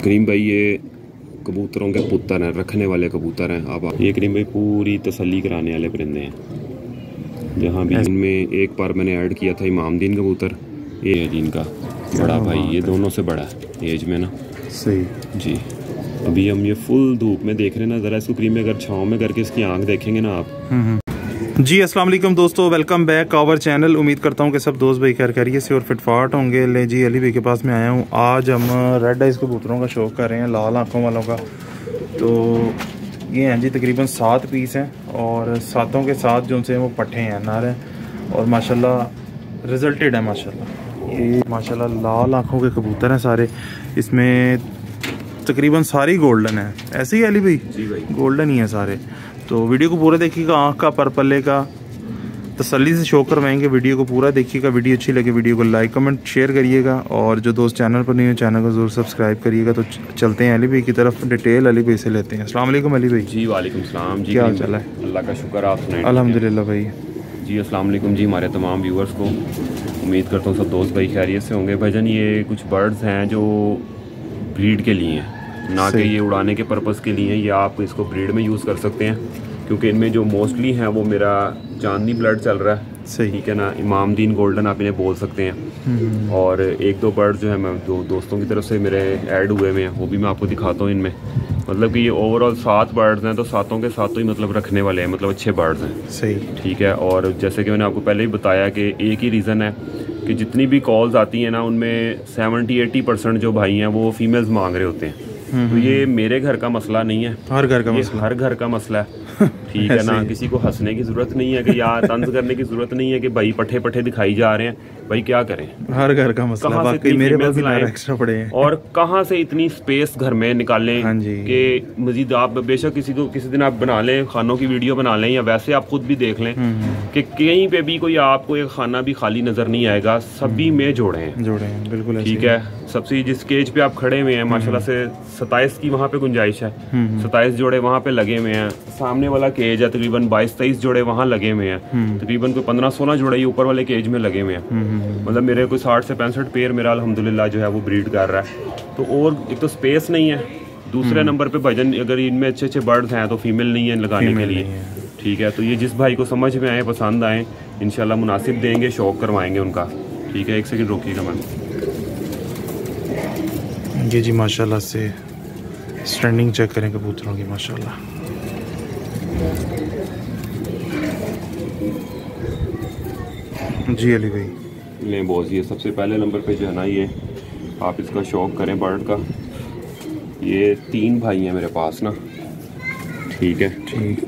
करीम भाई ये कबूतरों के पुत्र हैं, रखने वाले कबूतर हैं। अब ये करीम भाई पूरी तसल्ली कराने वाले परिंदे हैं। जहाँ भी इनमें एक बार मैंने ऐड किया था इमामदीन कबूतर, ये है जी इनका बड़ा भाई, ये दोनों से बड़ा है एज में ना। सही जी। अभी हम ये फुल धूप में देख रहे हैं ना, ज़रा इसको करीम में अगर छाँव में करके इसकी आँख देखेंगे ना आप। जी अस्सलाम वालेकुम दोस्तों, वेलकम बैक आवर चैनल। उम्मीद करता हूँ कि सब दोस्त भाई खैर खैरियत से और फिटफाट होंगे। ले जी अली भाई के पास में आया हूँ। आज हम रेड आइज कबूतरों का शौक कर रहे हैं, लाल आँखों वालों का। तो ये हैं जी तकरीबन 7 पीस हैं और सातों के साथ जो उनसे वो पट्टे हैं नार हैं और माशाल्लाह रिजल्टेड है माशाल्लाह। ये माशाल्लाह लाल आँखों के कबूतर हैं सारे। इसमें तकरीबन सारी गोल्डन है, ऐसे ही अली भाई? जी भाई गोल्डन ही है सारे। तो वीडियो को पूरा देखिएगा, आँख का परपल्ले का तसल्ली से शो करवाएंगे। वीडियो को पूरा देखिएगा, वीडियो अच्छी लगे वीडियो को लाइक कमेंट शेयर करिएगा और जो दोस्त चैनल पर नहीं हो चैनल को ज़रूर सब्सक्राइब करिएगा। तो चलते हैं अली भाई की तरफ, डिटेल अली भाई से लेते हैं। अस्सलाम वालेकुम अली भाई। जी वालेकुम सलाम जी, क्या हाल चाल है? अल्लाह का शुक्र, आप सुनाएं? अल्हम्दुलिल्लाह भाई जी। अस्सलाम वालेकुम जी हमारे तमाम व्यूअर्स को। उम्मीद करता हूँ सब दोस्त भाई खैरियत से होंगे। भाईजान ये कुछ बर्ड्स हैं जो ब्रीड के लिए हैं, ना कि ये उड़ाने के पर्पज़ के लिए हैं। ये आप इसको ब्रीड में यूज़ कर सकते हैं क्योंकि इनमें जो मोस्टली हैं वो मेरा चांदनी ब्लड चल रहा है। सही, ठीक है ना। इमामदीन गोल्डन आप इन्हें बोल सकते हैं। और एक दो बर्ड जो है मैं दोस्तों की तरफ से मेरे ऐड हुए हुए हैं, वो भी मैं आपको दिखाता हूँ। इनमें मतलब कि ये ओवरऑल 7 बर्ड्स हैं, तो सातों के सातों ही मतलब रखने वाले हैं, मतलब अच्छे बर्ड्स हैं। सही, ठीक है। और जैसे कि मैंने आपको पहले ही बताया कि एक ही रीज़न है कि जितनी भी कॉल्स आती हैं ना उनमें 70-80% जो भाई हैं वो फीमेल्स मांग रहे होते हैं। तो ये मेरे घर का मसला नहीं है, हर घर का मसला, हर घर का मसला है। ठीक है ना। किसी को हंसने की जरूरत नहीं है कि यार तंज करने की जरूरत नहीं है कि भाई पट्टे पट्टे दिखाई जा रहे हैं। भाई क्या करें, हर घर का मसला। बाकी मेरे पास भी एक्स्ट्रा पड़े हैं और कहाँ से इतनी स्पेस घर में निकालें। हाँ जी। कि मजीद आप बेशक किसी दिन आप बना लें, खानों की वीडियो बना लें, या वैसे आप खुद भी देख लें कि कहीं पे भी कोई आपको एक खाना भी खाली नजर नहीं आएगा, सभी में जोड़े हैं बिल्कुल। ठीक है। सबसे जिस केज पे आप खड़े हुए हैं माशाल्लाह से 27 की वहाँ पे गुंजाइश है। 27 जोड़े वहाँ पे लगे हुए हैं। सामने वाला केज है तकरीबन 22-23 जोड़े वहाँ लगे हुए हैं। तकरीबन कोई 15-16 जोड़े ऊपर वाले केज में लगे हुए हैं। मतलब मेरे कोई 60 से 65 पेयर मेरा अल्हम्दुलिल्लाह जो है वो ब्रीड कर रहा है। तो और एक तो स्पेस नहीं है, दूसरे नंबर पे भजन अगर इनमें अच्छे अच्छे बर्ड्स हैं तो फीमेल नहीं है लगाने के लिए। ठीक है। तो ये जिस भाई को समझ में आए, पसंद आए, इंशाल्लाह मुनासिब देंगे, शौक करवाएंगे उनका। ठीक है। एक सेकंड रोकिएगा मैम। ये जी माशाल्लाह से स्टैंडिंग चेक करें कबूतरों की माशाल्लाह। जी अली भाई ले बोझ, ये सबसे पहले नंबर पे जो है ना, ये आप इसका शौक करें बर्ड का। ये 3 भाई हैं मेरे पास ना। ठीक है। ठीक।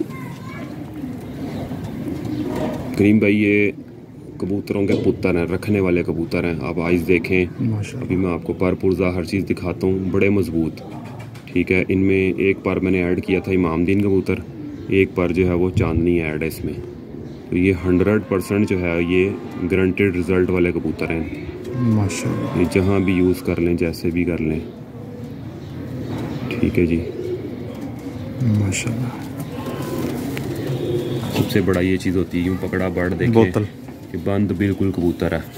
करीम भाई ये कबूतरों के पुत्र हैं, रखने वाले कबूतर हैं। आप आइज़ देखें, अभी मैं आपको पर पुर्जा हर चीज़ दिखाता हूँ, बड़े मजबूत। ठीक है। इनमें एक बार मैंने ऐड किया था इमामदीन कबूतर, एक बार जो है वो चांदनी ऐड है इसमें। तो ये 100% जो है ये गारंटेड रिजल्ट वाले कबूतर हैं माशाल्लाह। ये जहाँ भी यूज़ कर लें, जैसे भी कर लें। ठीक है जी माशाल्लाह। सबसे बड़ा ये चीज़ होती है, यूँ पकड़ा बर्ड देखें बोतल कि बंद बिल्कुल कबूतर है।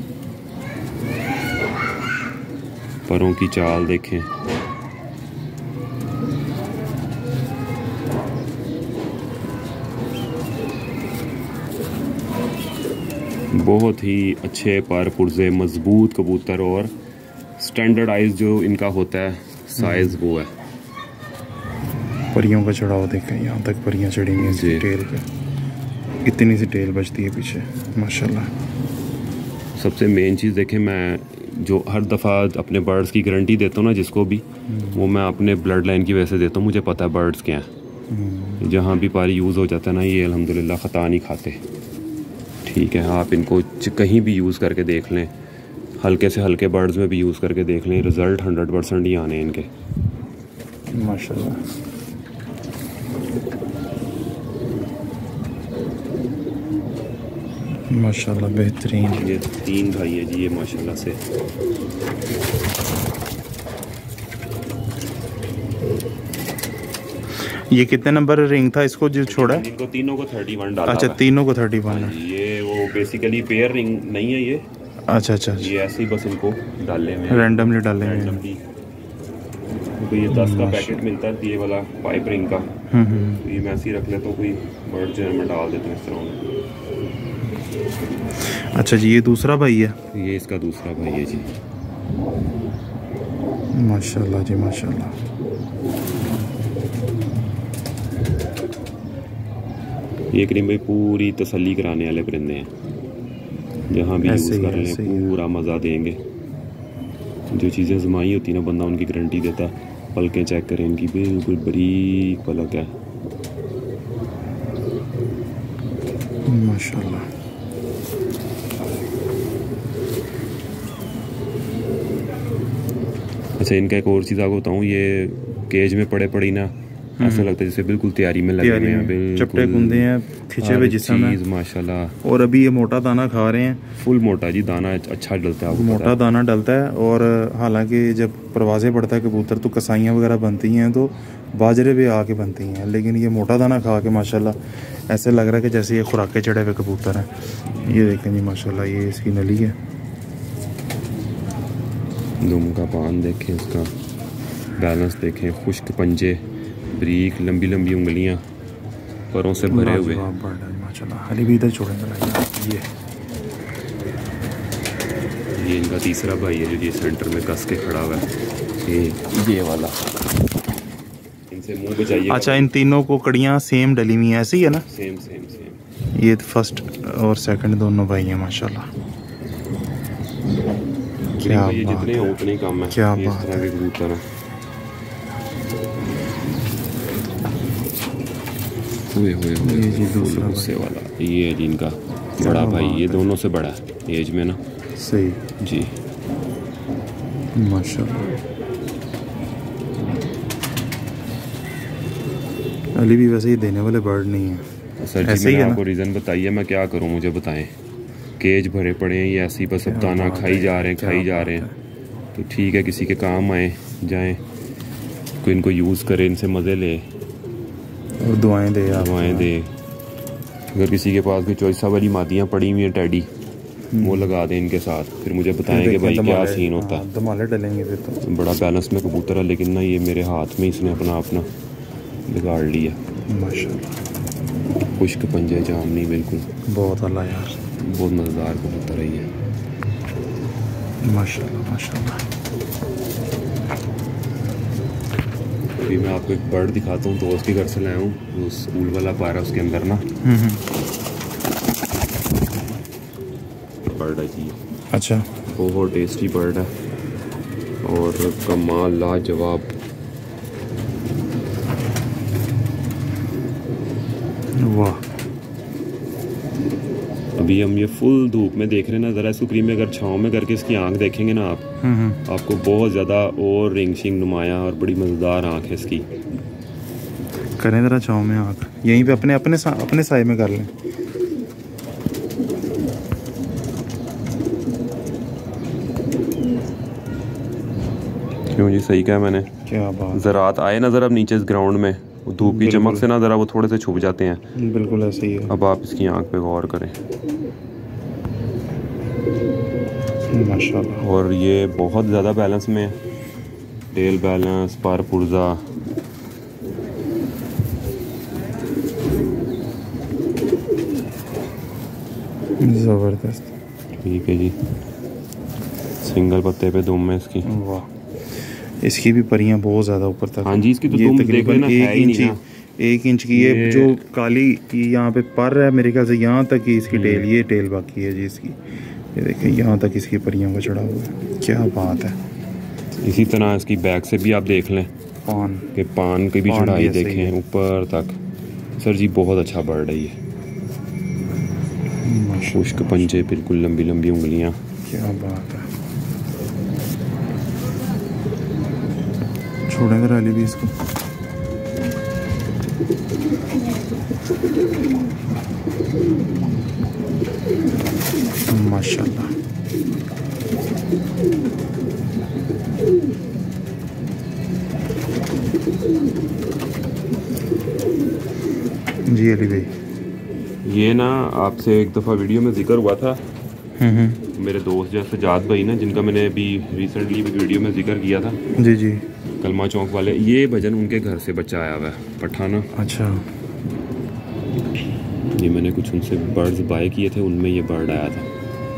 परों की चाल देखें, बहुत ही अच्छे पर पुर्जे मजबूत कबूतर और स्टैंडर्डाइज जो इनका होता है साइज वो है। परियों का चढ़ाव देखें, यहाँ तक परियां चढ़ी हुई हैं टेल पे, इतनी सी टेल बचती है पीछे माशाल्लाह। सबसे मेन चीज़ देखें, मैं जो हर दफ़ा अपने बर्ड्स की गारंटी देता हूँ ना जिसको भी, वो मैं अपने ब्लड लाइन की वजह से देता हूँ। मुझे पता है बर्ड्स क्या हैं। जहाँ भी पारी यूज़ हो जाता है ना, ये अल्हम्दुलिल्लाह ख़ता नहीं खाते। ठीक है। आप इनको कहीं भी यूज़ करके देख लें, हल्के से हल्के बर्ड्स में भी यूज़ करके देख लें, रिज़ल्ट 100% ही आने इनके माशाल्लाह। माशाल्लाह बेहतरीन। ये 3 भाई है जी ये माशाल्लाह से। ये कितने नंबर रिंग था इसको जो छोड़ा है? इनको तीनों को 31 डाला। अच्छा, तीनों को 31 है। ये वो बेसिकली पेयर रिंग नहीं है ये। अच्छा। ये ऐसे ही बस इनको डाले में रैंडमली डाले हैं। इनको ये 10 का पैकेट मिलता है ये वाला पाइप रिंग का, तो ये मैं ऐसे ही रख लेता हूँ, कोई बर्ड जो है मैं डाल देता हूँ इस तरह। अच्छा जी, ये दूसरा भाई है? ये इसका दूसरा भाई है जी। माशाल्लाह जी माशाल्लाह। ये करीम भाई पूरी तसल्ली कराने वाले परिंदे हैं, जहाँ भी यूज़ कर लें पूरा मज़ा देंगे। जो चीज़ें आजमाई होती ना बंदा उनकी गारंटी देता। पलकें चेक करें इनकी, बिल्कुल बारीक पलक है माशाल्लाह। अच्छा, इनका एक और चीज़ आपको बताऊँ, ये केज में पड़े पड़ी ना ऐसा लगता है जैसे बिल्कुल तैयारी में लगे हुए हैं, चपटे कुंदे हैं, खिंचे हुए जिस्म है माशाल्लाह। और अभी ये मोटा दाना खा रहे हैं, फुल मोटा जी दाना अच्छा डलता है, मोटा दाना डलता है। और हालांकि जब परवाज़ें पड़ता है कबूतर तो कसाइयाँ वगैरह बनती हैं तो बाजरे पे आके बनती हैं, लेकिन ये मोटा दाना खा के माशाल्लाह ऐसे लग रहा है कि जैसे ये खुराके चढ़े हुए कबूतर हैं। ये देखें जी माशाल्लाह, ये इसकी नली है। दुम का पान देखें, उसका बैलेंस देखें, खुश्क पंजे, बारीक लंबी लंबी उंगलियां, परों से भरे हुए माशाल्लाह। अली भी इधर छोड़ेंगे। ये इनका तीसरा भाई है जो ये सेंटर में कस के खड़ा हुआ है, ये वाला। इनसे मुंह बचाइए। अच्छा, इन तीनों को कड़ियाँ सेम डली हुई हैं, ऐसे ही है ना? Same same same. ये फर्स्ट और सेकंड दोनों भाई हैं माशाल्लाह। क्या ये जितने हो उतने कम है, क्या इस बात तरह के कबूतर हैं। हुए ये जी दूसरा गुस्से वाला, ये है जी इनका बड़ा भाई, ये दोनों से बड़ा है एज में ना। सही जी माशाल्लाह। अली भी वैसे ही देने वाले बर्ड नहीं है सर जी। मैंने आपको रीज़न बताइए, मैं क्या करूं, मुझे बताएं। केज भरे पड़े हैं, ये ऐसी बस अब दाना खाई जा रहे हैं। तो ठीक है, किसी के काम आए जाएं, कोई इनको यूज़ करे, इनसे मज़े ले और दुआएं दे। अगर किसी के पास कोई चॉइसा वाली मादियाँ पड़ी हुई हैं टेडी, वो लगा दें इनके साथ, फिर मुझे बताएं कि भाई क्या सीन होता है। धमाले डलेंगे फिर तो। बड़ा बैलेंस में कबूतर है, लेकिन ना ये मेरे हाथ में इसने अपना बिगाड़ लिया माशाल्लाह। खुश्क पंजे जाम नहीं, बिल्कुल बहुत अल्लाह यार, बहुत मज़ेदार कबूतर है ये माशाल्लाह माशाल्लाह। अभी मैं आपको एक बर्ड दिखाता हूँ, दोस्त के घर से लाया हूँ, वो स्कूल वाला पारा उसके अंदर ना बर्ड है जी। अच्छा, बहुत टेस्टी बर्ड है और कमाल लाजवाब। वाह। अभी हम ये फुल धूप में देख रहे हैं ना, ज़रा इसको क्रीम में अगर छाँव में करके इसकी आंख देखेंगे ना आप, आपको बहुत ज़्यादा और रिंग शिंग नुमाया और बड़ी मज़ेदार आंख है इसकी। करें ज़रा छाँव में आंख, यहीं पे अपने साए में कर लें। क्यों जी, सही कहा मैंने? क्या बात। ज़रात आए ना ज़रा अब नीचे इस ग्राउंड में, धूप की चमक से ना ज़रा वो थोड़े से छुप जाते हैं। बिल्कुल ऐसे ही है। अब आप इसकी आंख पे गौर करें माशाल्लाह। और ये बहुत ज़्यादा बैलेंस में है, टेल बैलेंस, पर पुर्जा। ज़बरदस्त। ठीक है जी, सिंगल पत्ते पे दुम है इसकी। वाह, इसकी भी परियां बहुत ज़्यादा ऊपर तक। हाँ जी, इसकी तो दुम तकरीबन 1 इंच की है। जो काली यहाँ पे पर है मेरे ख्याल से यहाँ तक की इसकी टेल, ये टेल बाकी है जी इसकी। ये देखें यहाँ तक इसकी परियों का चढ़ा हुआ है, क्या बात है। इसी तरह इसकी बैक से भी आप देख लें, पान की भी चढ़ाई देखें ऊपर तक। सर जी बहुत अच्छा बर्ड है ये, खुश्क पंजे, बिल्कुल लंबी लंबी उंगलियां, क्या बात है। छोड़ेंगे राली भी इसको। माशाल्लाह। जी अली भाई, ये ना आपसे एक दफ़ा वीडियो में जिक्र हुआ था, मेरे दोस्त जैसे जाद भाई ना, जिनका मैंने अभी रिसेंटली वीडियो में जिक्र किया था। जी जी। कलमा चौक वाले, ये भजन उनके घर से बच्चा आया हुआ है पठाना। अच्छा, ये मैंने कुछ उनसे बर्ड्स बाय किए थे, उनमें ये बर्ड आया था।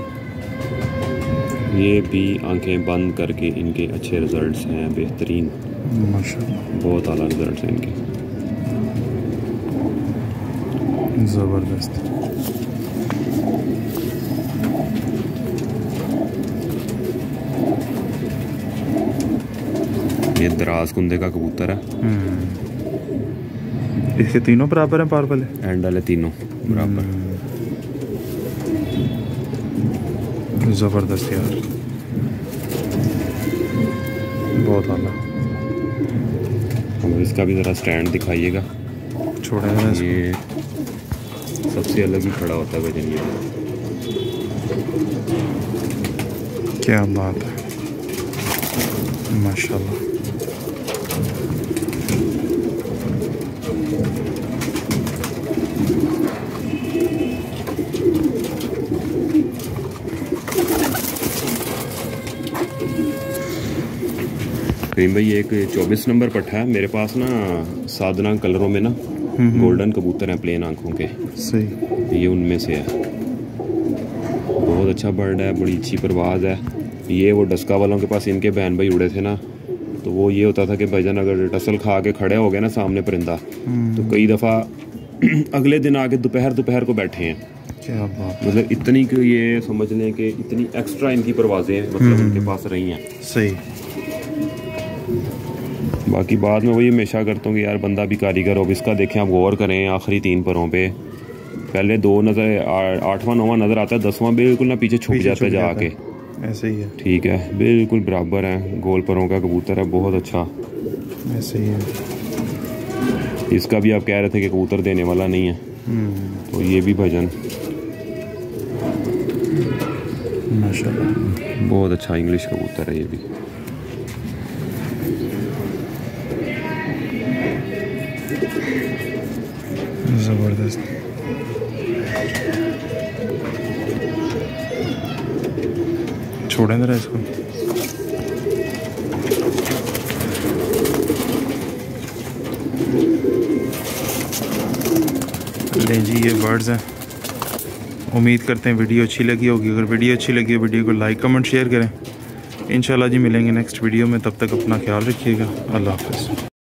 ये भी आंखें बंद करके इनके अच्छे रिजल्ट्स हैं, बेहतरीन, माशाल्लाह, बहुत आला रिजल्ट्स हैं इनके, ज़बरदस्त। ये दराज कुंदे का कबूतर है। इसके तीनों बराबर हैं पार वाले? एंड वाले तीनों बराबर। ज़बरदस्त यार, बहुत आला। और इसका भी ज़रा स्टैंड दिखाइएगा। छोड़ा है ये सबसे अलग ही खड़ा होता है वजन ये। क्या बात है, माशाल्लाह। करीम भाई एक 24 नंबर पट्टा है मेरे पास ना, साधना कलरों में ना गोल्डन कबूतर हैं प्लेन आंखों के। सही, ये उनमें से है। बहुत अच्छा बर्ड है, बड़ी अच्छी परवाज़ है। ये वो डस्का वालों के पास इनके बहन भाई उड़े थे ना, तो वो ये होता था कि भाईजान अगर टसल खा के खड़े हो गए ना सामने परिंदा, तो कई दफ़ा अगले दिन आके दोपहर को बैठे हैं। क्या बात, मतलब इतनी कि ये समझ लें कि इतनी एक्स्ट्रा इनकी परवाज़ें मतलब उनके पास रही हैं। सही। बाकी बाद में वही हमेशा करता हूँ कि यार बंदा भी कारीगर हो। इसका देखें आप गौर करें, आखिरी 3 परों पे पहले 2 नज़र, 8वां 9वां नज़र आता है, 10वां बिल्कुल ना पीछे छुप जाता है जाके। ऐसे ही है, ठीक है, बिल्कुल बराबर है। गोल परों का कबूतर है, बहुत अच्छा। ऐसे ही है। इसका भी आप कह रहे थे कि कबूतर देने वाला नहीं है, तो ये भी भजन माशाल्लाह बहुत अच्छा इंग्लिश कबूतर है ये भी। ज़बरदस्त। छोड़ें जरा इसको। लें जी, ये बर्ड्स हैं। उम्मीद करते हैं वीडियो अच्छी लगी होगी। अगर वीडियो अच्छी लगी हो वीडियो को लाइक कमेंट शेयर करें। इंशाल्लाह जी मिलेंगे नेक्स्ट वीडियो में, तब तक अपना ख्याल रखिएगा। अल्लाह हाफ़िज़।